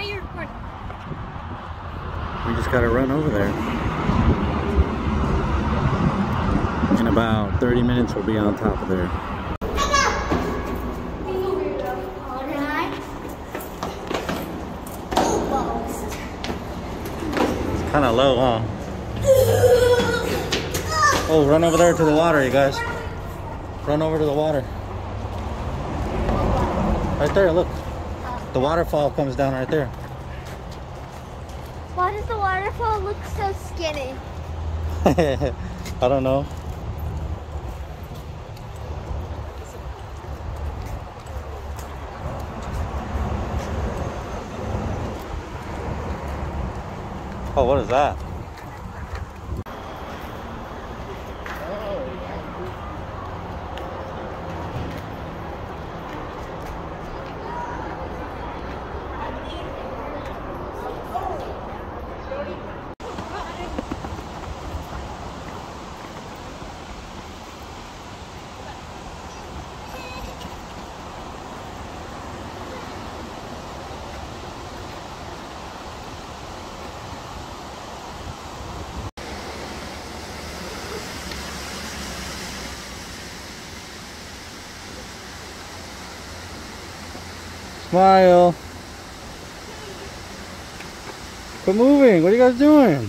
are you recording? We just gotta run over there. In about 30 minutes, we'll be on top of there. It's kind of low, huh? Oh, run over there to the water, you guys. Run over to the water. Right there, look. The waterfall comes down right there. Why does the waterfall look so skinny? I don't know. Oh, what is that? Smile. Quit moving. What are you guys doing?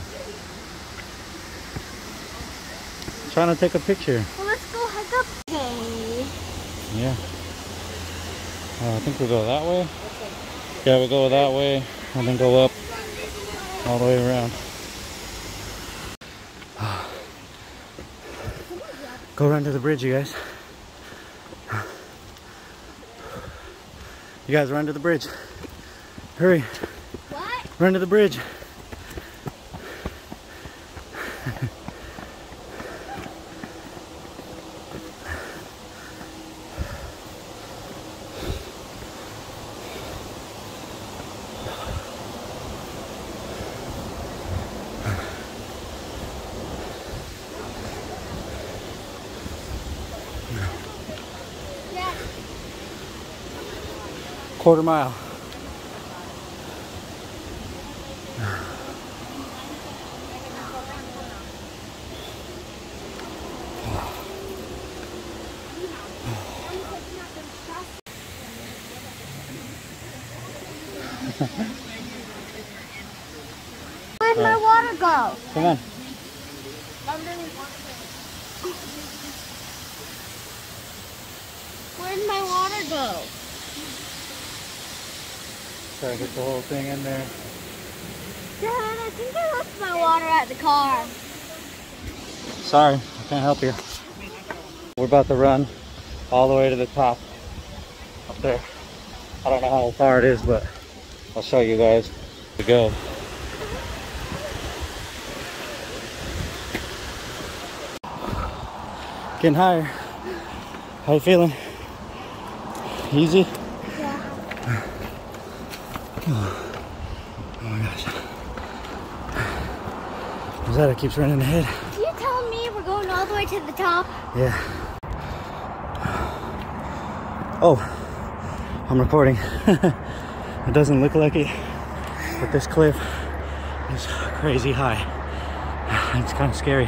Trying to take a picture. Well, let's go hike up. Okay. Yeah. I think we'll go that way. Yeah, we'll go that way and then go up all the way around. Go run to the bridge, you guys. You guys run to the bridge. Hurry. What? Run to the bridge. Yeah. Quarter mile. Where'd my water go? Come on. Where'd my water go? Try to get the whole thing in there. Dad, I think I left my water at the car. Sorry, I can't help you. We're about to run all the way to the top up there. I don't know how far it is, but I'll show you guys. To go. Getting higher. How you feeling? Easy? Yeah. Oh my gosh. Rosetta keeps running ahead. Are you telling me we're going all the way to the top? Yeah. Oh, I'm recording. It doesn't look like it, but this cliff is crazy high. It's kind of scary.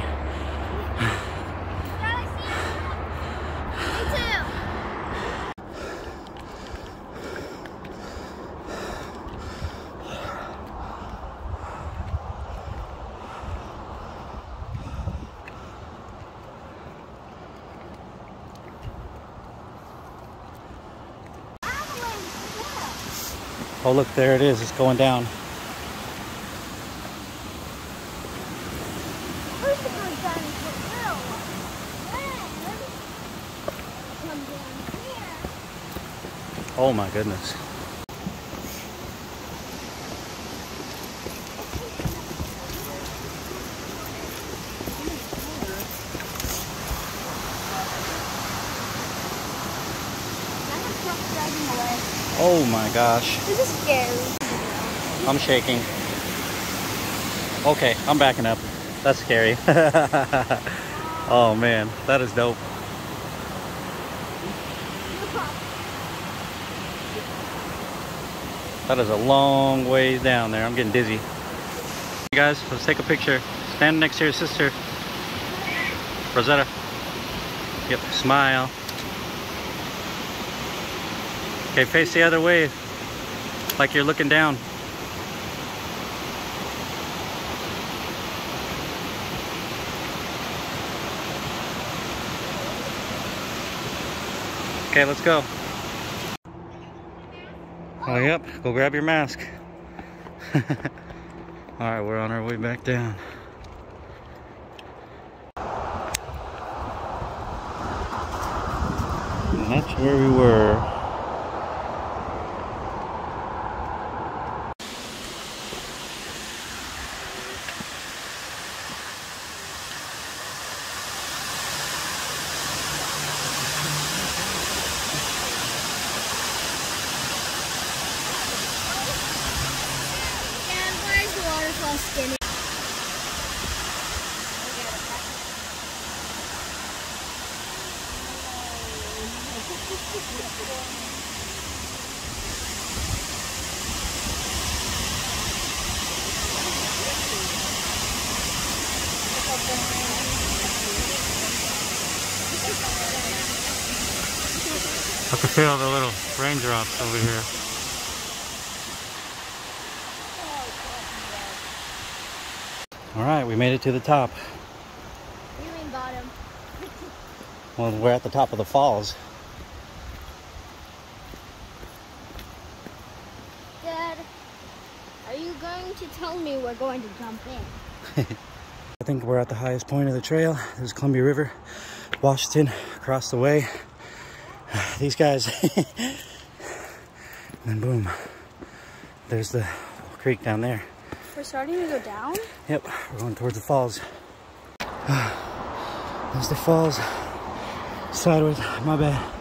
Oh look, there it is. It's going down. Oh my goodness. Oh my gosh. This is scary. I'm shaking. Okay, I'm backing up. That's scary. Oh man, that is dope. That is a long ways down there. I'm getting dizzy. You guys, let's take a picture. Stand next to your sister. Rosetta. Yep, smile. Okay, face the other way. Like you're looking down. Okay, let's go. Oh, yep, go grab your mask. Alright, we're on our way back down. And that's where we were. And where's the waterfall skinny? I can feel the little raindrops over here. Alright, we made it to the top. You mean bottom. Well, we're at the top of the falls. Dad, are you going to tell me we're going to jump in? I think we're at the highest point of the trail. There's Columbia River, Washington, across the way. These guys. And then boom, there's the creek down there. We're starting to go down? Yep, we're going towards the falls. There's the falls. Sideways, my bad.